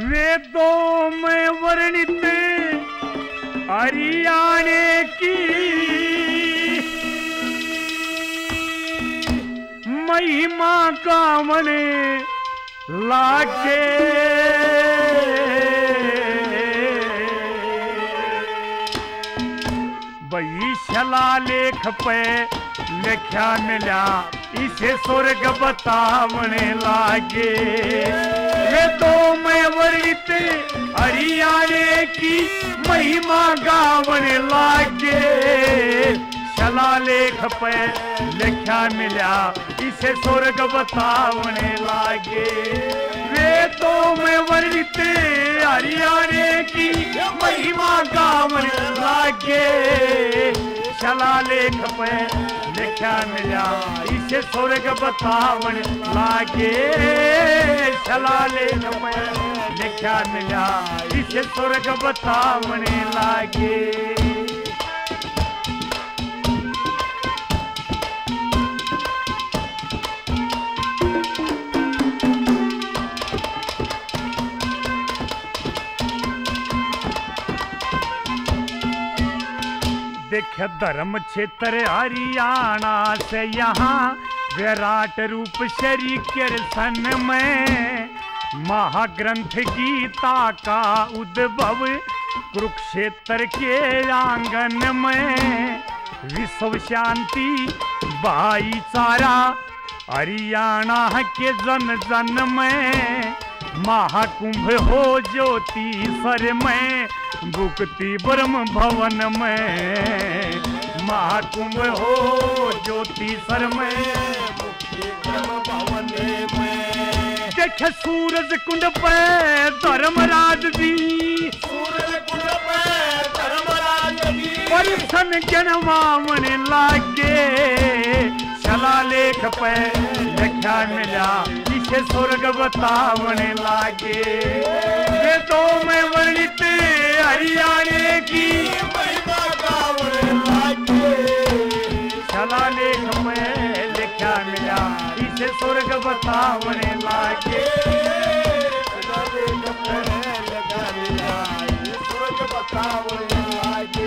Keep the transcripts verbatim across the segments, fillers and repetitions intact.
वेदों में वर्णित हरियाणे की महिमा का मने लागे बई शिलालेख पे लिखा मिला इसे स्वर्ग बतावने लागे। वेदों में वर्णित हरियाणे की महिमा गावने लागे शिलालेख पे लिखा मिला इसे स्वर्ग बतावने लागे। वेदों में वर्णित हरियाणे की महिमा गावने लागे शिलालेख पे लिखा मिला इसे स्वर्ग बतावन लागे। शिलालेख पे लिखा मिला इसे स्वर्ग बतावन लागे। देख धर्म क्षेत्र हरियाणा से यहाँ विराट रूप शरीर सन में महाग्रंथ गीता का उद्भव कुरुक्षेत्र के आंगन में विश्व शांति भाईचारा हरियाणा के जन जन में महाकुंभ हो ज्योति सर में भुक्ति ब्रह्म भवन में महाकुंभ हो ज्योति सर में भुक्ति ब्रह्म भवन में। देखे सूरज कुंड पे धर्मराज जी सूरज कुंड पे धर्मराज जी परिसन जनवामने लागे शिलालेख पे लिखा मिला इसे स्वर्ग बतावने लागे। वेदों में वर्णित हरियाणे की महिमा गावने लागे शिलालेख में लिखा मिला इसे स्वर्ग बतावने लागे। शिलालेख में लिखा मिला इसे स्वर्ग बतावने लागे।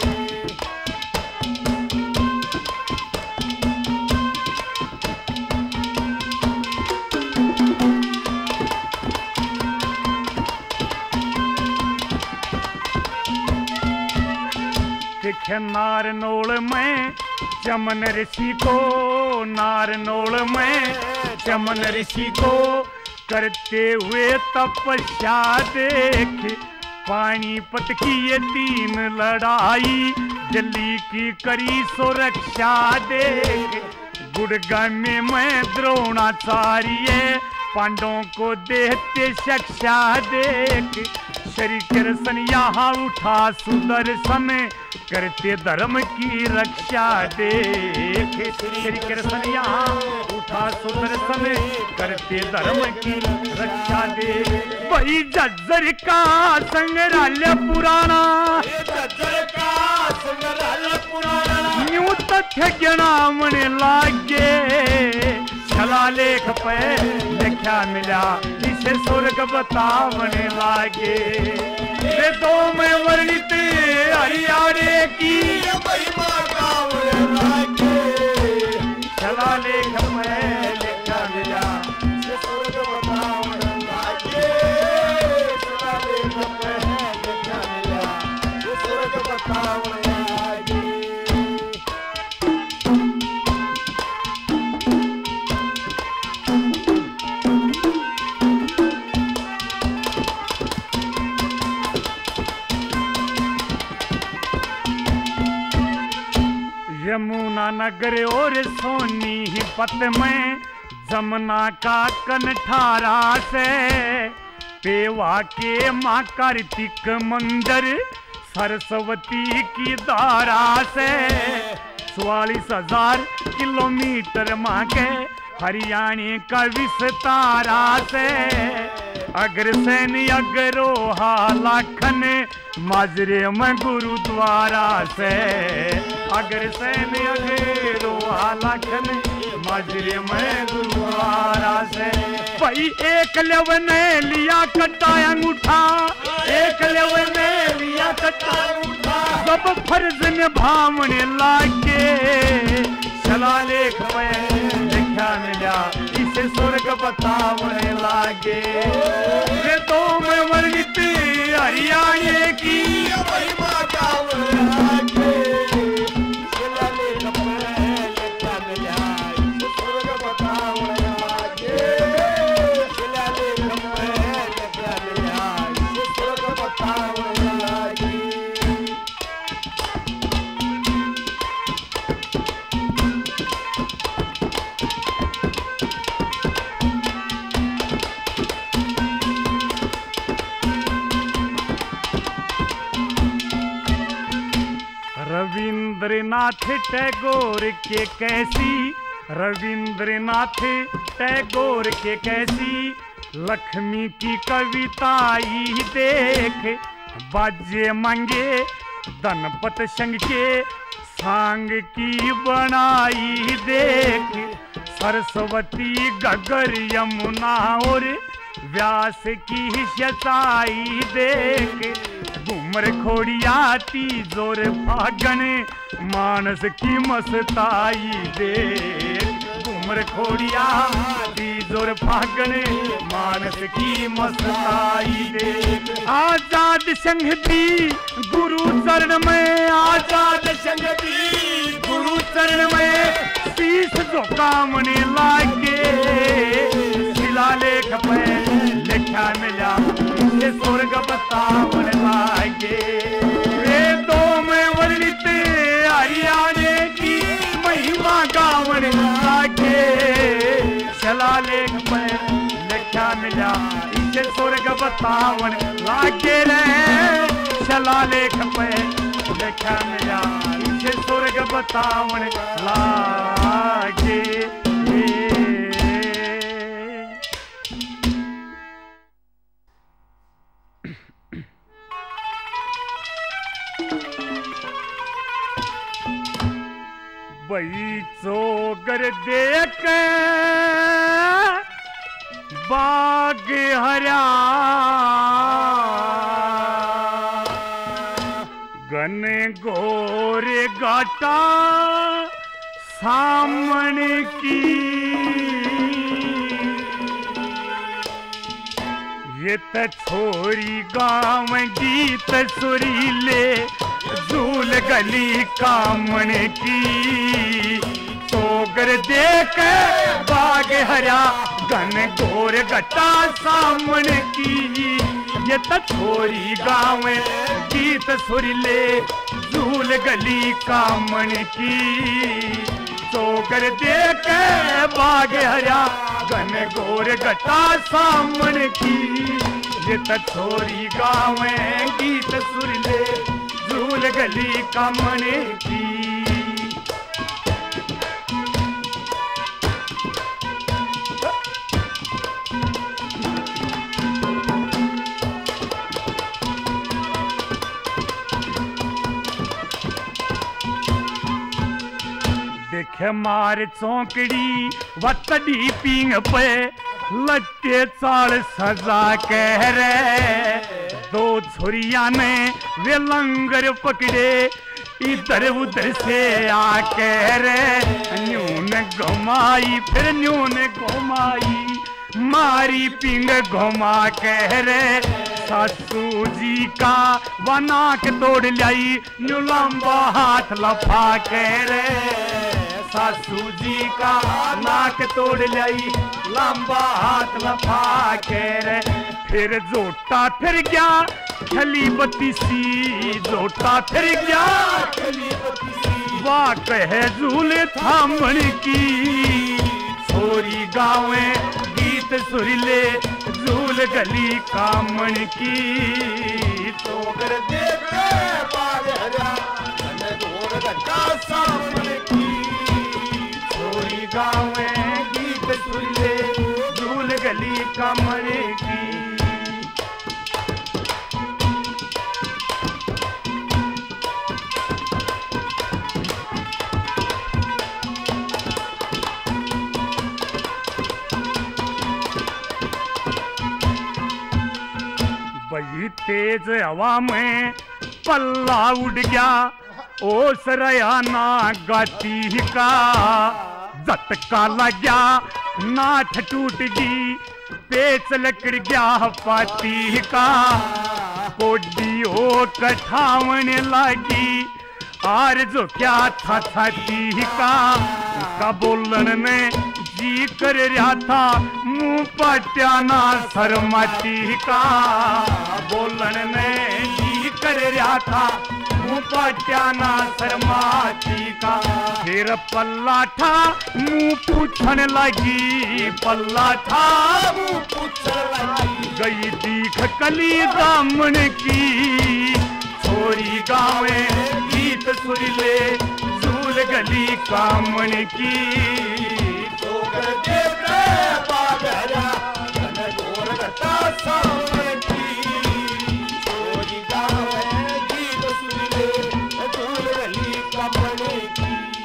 नारनौल में चमन ऋषि को नारनौल में चमन ऋषि को करते हुए तपस्या देख पानीपत की ये तीन लड़ाई दिल्ली की करी सुरक्षा देख गुड़गामी में द्रोणाचार्य पांडवों को देते शिक्षा देख श्री कृष्ण यहाँ उठा सुदर्शन करते धर्म की रक्षा देख श्री कृष्ण यहाँ उठा सुदर्शन करते धर्म की रक्षा दे। वही जज्जर का संग्रहालय पुराना जज्जर का संग्रहालय पुराना न्यू तथ्य ज्ञान लागे शिलालेख पे लिखा मिला इसे स्वर्ग बतावने लागे। वेदों में वर्णित हरियाणे की महिमा गावने लागे शिलालेख में लिखा मिला इसे स्वर्ग बतावने लागे। शिलालेख में लिखा मिला इसे स्वर्ग बतावने लागे। यमुना नगर और सोनी पत में जमुना का कनठारा से पेवा के माँ कार्तिक मंदिर सरस्वती की धारा से चौवालीस हजार किलोमीटर माँ के हरियाणे का विस्तारा से अग्रसेन अग्रोहा लाखन माजरे में गुरुद्वारा से अग्रसेन अग्रोहा लाखन माजरे में गुरुद्वारा से। भाई एक लेव ने लिया कट्टा अंगूठा, एक लेव ने लिया कट्टा अंगूठा, सब फर्ज निभावने लागे। शिलालेख में लिखा मिला इसे स्वर्ग बतावने लागे। वे तो में वर्णित हरियाणे की महिमा गावने लागे। शिलालेख में लिखा मिला इसे स्वर्ग बतावने लागे। शिलालेख में लिखा मिला इसे स्वर्ग बतावने लागे। रविंद्रनाथ टैगोर के कैसी, रविंद्रनाथ टैगोर के कैसी लक्ष्मी की कविताई देख। बाजे मंगे धनपत संग के सांग की बनाई देख। सरस्वती गगर यमुना और व्यास की सचाई देख। घूमर खोड़ियाती जोर फागन मानस की मस्ताई देख। घूमर खोड़ियाती जोर फागन मानस की मस्ताई देख। आजाद संघ दी गुरु चरण में, आजाद संघ दी गुरु चरण में शीश झुकावने लागे। शिलालेख पे लिखा मिला इसे स्वर्ग बतावने लागे। वेदों में वर्णित हरियाणे की महिमा गावने लागे। शिलालेख पे लिखा मिला इसे स्वर्ग बतावने लागे रे। शिलालेख पे लिखा मिला इसे स्वर्ग बतावने लागे। बई चोगर देख बाग हरा घन घोर घाटा सामने की। ये त छोरी गाँव गीत सुरीले झूल गली कामन की। चोगर देख बाग हरा घन घोर घटा सामन की। ये त छोरी गाँव गीत सुरीले झूल गली कामन की। चोगर देख बाग हरा घन घोर घटा सामन की। ये त छोरी गाँव गीत सुरीले झूल गली कामन की। देख मार चौकड़ी वतड़ी पींग पे लट्टे चाल सजा कह रे। दो छुरिया ने वे लंगर पकड़े इधर उधर से आके रे। न्यून घुमाई फिर न्यून घुमाई मारी पिंग घुमा कह रे। सासू जी का वनाक तोड़ लाई न्यू लंबा हाथ लफा कह रे। सासू जी का नाक तोड़ लाई लंबा हाथ लफा कह रे। फिर जोटा फिर गया खली बत्तीसी, जोटा फिर गया खली बत्तीसी। वाह कहे झूले थामन की। छोरी गावे गीत सुरीले झूल गली कामन की। चोगर देख बाग हरा घन घोर घटा सामन की। छोरी गावे गीत सुरीले झूल गली कामन की। बही तेज हवा में पल्ला उड़ गया, ओ सरयाना गाती का झटका लग गया, नाथ टूट गई, पेच लकड़ गया पाती का, कोडी हो कठावन लगी, आर जो क्या था छाती का, उसका बोलन में जी कर रहा था, मुंह पट्याना शर्माती का, बोलन में जी कर रहा था, मुंह पट्याना शर्माती का, फिर पल्ला था मुंह पूछने लगी, पल्ला था मुंह पूछने लगी, गई दीख कली दामन की, छोरी गावे गीत सुरीले, झूल गली कामन की, तो कर दे बागरा तन गोर गता सामन की, छोरी गावे गीत सुरीले, झूल गली कामन की।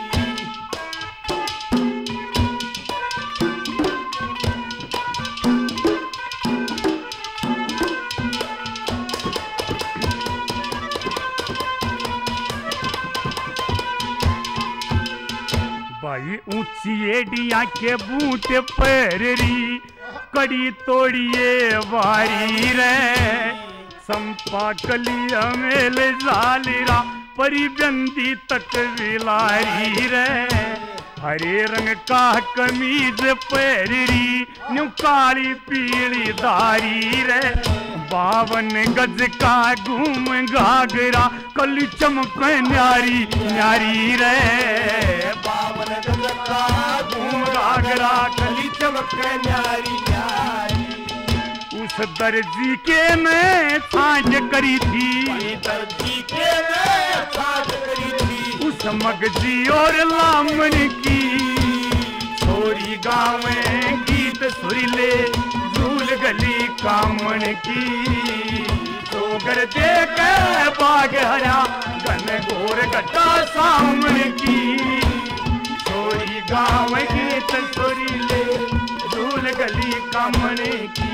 भाई ऊंची एडिया के बूटे पैरी, कड़ी तोड़िए वारी रे, संपा कली अमेल जालिरा, परिबंदी तक विलारी रे, हरे रंग का कमीज पैरी, न्यू काली पीली दारी रे, बावन गज का घूम घाघरा, कली चमक न्यारी न्यारी रे, बावन गज का घूम घाघरा, कली चमक न्यारी न्यारी। उस दर्जी के मैं छाछ करी थी, दर्जी के मैं छाछ करी थी, उस मगजी और लामन की, छोरी गाँव में गीत सुरीले, झूल गली कामन की, चोगर देख बाग हरा, घन घोर गटा सामन की, छोरी गाँव गीत सुरीले, झूल गली कामन की।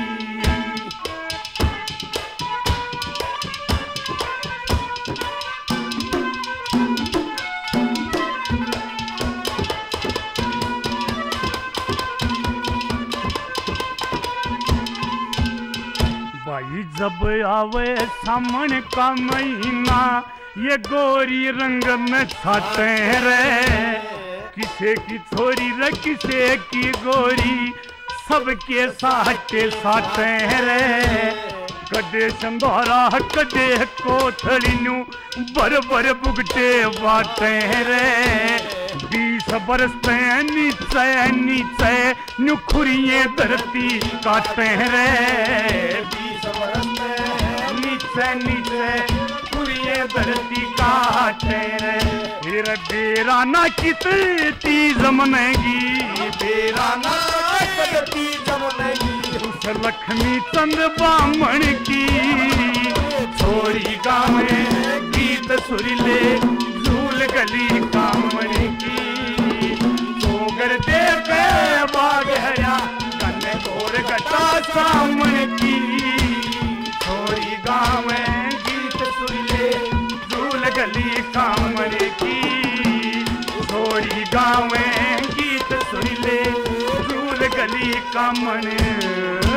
भाई जब आवे सामन का महीना, ये गोरी रंग में छाते रे, किसे की छोरी रे किसे की गोरी, सबके साथे साथे रे, कदे संधारा कदे कोथड़ी नु, बर बर बुगटे बाटे रे, बीस बरस पे नीचे नीचे नुखुरिये धरती काटे रे, बीस बरस पे नीचे नीचे खुरिये धरती काटे रे, फिर बेरा ना कितनी जमनेगी, बेरा ना कितनी जमनेगी, उस लक्ष्मी चंद बामण की, छोरी गावे गीत सुरीले, झूल गली कामन की, चोगर दे पे बाग हया, कन्ने गोर गटा सामन की, छोरी गावे गीत सुरीले, झूल गली कामन की, छोरी गावे गीत सुरीले, झूल गली कामन।